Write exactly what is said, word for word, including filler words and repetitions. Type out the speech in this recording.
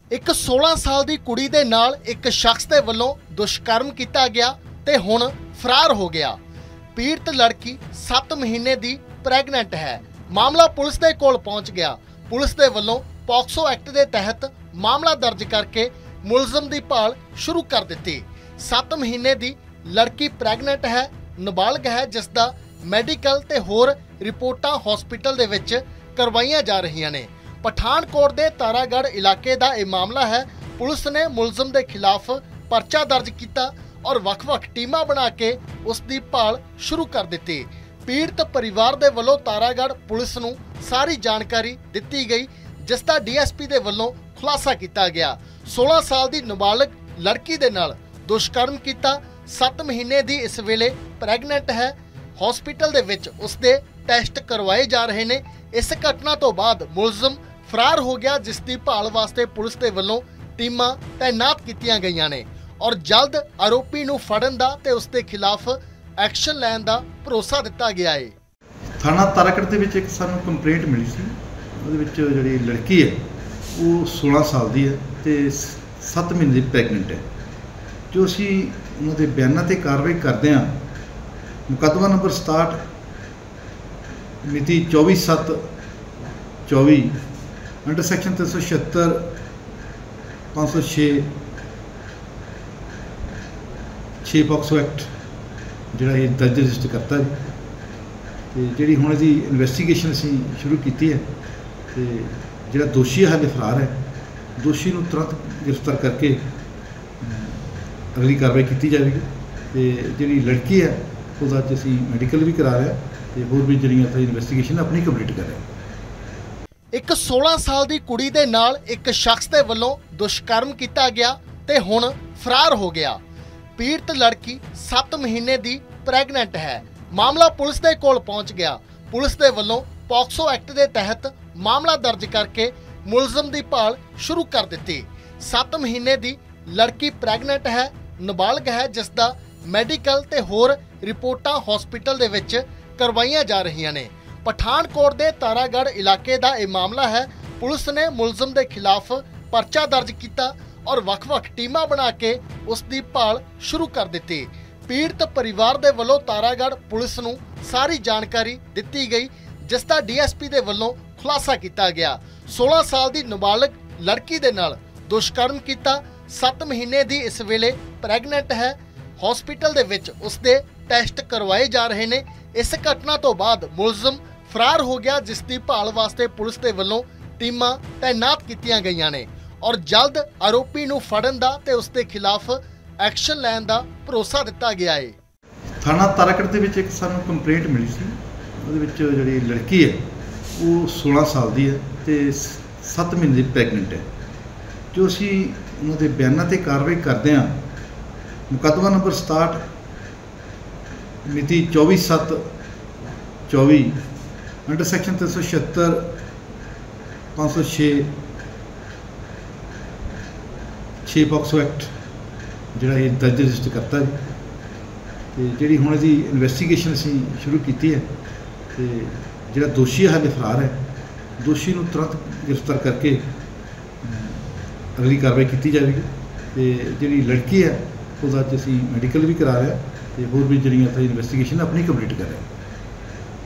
एक सोलह साल की कुड़ी दे नाल एक शख्स के वलों दुष्कर्म किया गया ते हुण फरार हो गया। पीड़ित लड़की सत्त महीने की प्रैगनेंट है। मामला पुलिस के कोल पहुंच गया। पुलिस के वलों पॉक्सो एक्ट के तहत मामला दर्ज करके मुलजम की भाल शुरू कर दी। सत्त महीने की लड़की प्रैगनेंट है, नाबालग है, जिसका मैडिकल ते होर रिपोर्टां हॉस्पिटल दे विच करवाईयां जा रही ने। पठानकोट के तारागढ़ इलाके का यह मामला है। पुलिस ने मुलजम के खिलाफ परचा दर्ज किया और वख-वख टीमां बना के उसकी भाल शुरू कर दी। पीड़ित परिवार के वलों तारागढ़ पुलिस नूं सारी जानकारी दी गई, जिसका डी एस पी के वलों खुलासा किया गया। सोलह साल की नाबालग लड़की के नाल दुष्कर्म किया। सत्त महीने की इस वेले प्रैगनेंट है। हॉस्पिटल दे विच उसके टैसट करवाए जा रहे हैं। इस घटना तो बाद मुलजम फरार हो गया, जिसकी भाल वास्ते पुलिस के वलों टीमां तैनात कीतियां गईयां ने और जल्द आरोपी नूं फड़न दा ते उसके खिलाफ एक्शन लैण दा भरोसा दिता गया है। थाना तारागढ़ दे विच एक सानूं कंप्लेंट मिली सी। ਉਹਦੇ ਵਿੱਚ ਜਿਹੜੀ लड़की है वो सोलह साल की है ਤੇ सत्त महीने ਦੀ ਪ੍ਰੈਗਨੈਂਟ है। जो ਅਸੀਂ ਉਹਨਾਂ ਦੇ ਬਿਆਨਾਂ ਤੇ ਕਾਰਵਾਈ ਕਰਦੇ ਹਾਂ, ਮੁਕੱਦਮਾ ਨੰਬਰ सताहठ मिति चौबीस सत्त चौबी अंडर सैक्शन तीन सौ छिहत्तर पाँच सौ छे छे पॉक्सो एक्ट जोड़ा ये दर्ज रजिस्टर करता है। तो जी हूँ इसकी इन्वेस्टिगेशन असी शुरू की है। तो जोड़ा दोषी है हाले फरार है। दोषी को तुरंत गिरफ्तार करके अगली कार्रवाई की जाएगी। तो जी लड़की है उसका अज असी मैडिकल भी करा रहे हैं ਤੇ ਹੋਰ ਵੀ ਜਿਹੜੀਆਂ ਤਾਂ ਇਨਵੈਸਟੀਗੇਸ਼ਨ ਆਪਣੀ ਕੰਪਲੀਟ ਕਰ ਰਹੇ। ਇੱਕ सोलह ਸਾਲ ਦੀ ਕੁੜੀ ਦੇ ਨਾਲ ਇੱਕ ਸ਼ਖਸ ਦੇ ਵੱਲੋਂ ਦੁਸ਼ਕਰਮ ਕੀਤਾ ਗਿਆ ਤੇ ਹੁਣ ਫਰਾਰ ਹੋ ਗਿਆ। ਪੀੜਤ ਲੜਕੀ सत्त ਮਹੀਨੇ ਦੀ ਪ੍ਰੈਗਨੈਂਟ ਹੈ। ਮਾਮਲਾ ਪੁਲਿਸ ਦੇ ਕੋਲ ਪਹੁੰਚ ਗਿਆ। ਪੁਲਿਸ ਦੇ ਵੱਲੋਂ ਪੌਕਸੋ ਐਕਟ ਦੇ ਤਹਿਤ ਮਾਮਲਾ ਦਰਜ ਕਰਕੇ ਮੁਲਜ਼ਮ ਦੀ ਭਾਲ ਸ਼ੁਰੂ ਕਰ ਦਿੱਤੀ। सत्त ਮਹੀਨੇ ਦੀ ਲੜਕੀ ਪ੍ਰੈਗਨੈਂਟ ਹੈ, ਨਾਬਾਲਗ ਹੈ, ਜਿਸ ਦਾ ਮੈਡੀਕਲ ਤੇ ਹੋਰ ਰਿਪੋਰਟਾਂ ਹਸਪੀਟਲ ਦੇ ਵਿੱਚ करवाईयां जा रही ने। पठानकोट के तारागढ़ इलाके का यह मामला है। पुलिस ने मुलजम के खिलाफ परचा दर्ज किया और वख-वख टीमां बना के उसकी भाल शुरू कर दी। पीड़ित परिवार के वलों तारागढ़ पुलिस नूं सारी जानकारी दी गई, जिसका डी एस पी के वलों खुलासा किया गया। सोलह साल की नाबालग लड़की के नाल दुष्कर्म किया। सत्त महीने की इस वेले प्रैगनेंट है। हॉस्पिटल दे विच उसके टैसट करवाए जा रहे हैं। इस घटना तो बाद मुलजम फरार हो गया, जिसकी भाल वास्ते पुलिस के वलों टीमां तैनात कीतियां गईयां ने और जल्द आरोपी नूं फड़न दा ते उसके खिलाफ एक्शन लैण दा भरोसा दिता गया है। थाना तारागढ़ दे विच एक सानूं कंप्लेंट मिली सी। ਉਹਦੇ ਵਿੱਚ ਜਿਹੜੀ लड़की है वो सोलह साल की है ਤੇ सत्त महीने ਦੀ ਪ੍ਰੈਗਨੈਂਟ है। जो ਅਸੀਂ ਉਹਨਾਂ ਦੇ ਬਿਆਨਾਂ ਤੇ ਕਾਰਵਾਈ ਕਰਦੇ ਹਾਂ, ਮੁਕੱਦਮਾ ਨੰਬਰ सताहठ मिति चौबीस सत्त चौबी अंडर सैक्शन तीन सौ छिहत्तर पाँच सौ छे छे पॉक्सो एक्ट जोड़ा ये दर्ज रजिस्टर करता है। तो जी हूँ इसकी इन्वेस्टिगेशन असी शुरू की है। तो जोड़ा दोषी है हाले फरार है। दोषी को तुरंत गिरफ्तार करके अगली कार्रवाई की जाएगी। तो जी लड़की है उसका अज असी मैडिकल भी करा रहे हैं। तो होर भी ਜਿਹੜੀਆਂ ਤਾਂ ਇਨਵੈਸਟੀਗੇਸ਼ਨ ਆਪਣੀ ਕੰਪਲੀਟ ਕਰ ਰਹੇ।